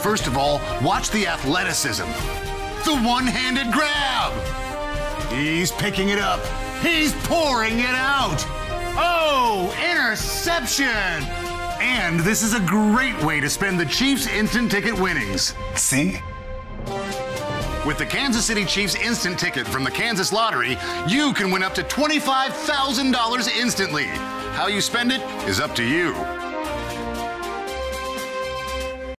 First of all, watch the athleticism. The one-handed grab. He's picking it up. He's pouring it out. Oh, interception. And this is a great way to spend the Chiefs instant ticket winnings. See? With the Kansas City Chiefs instant ticket from the Kansas Lottery, you can win up to $25,000 instantly. How you spend it is up to you.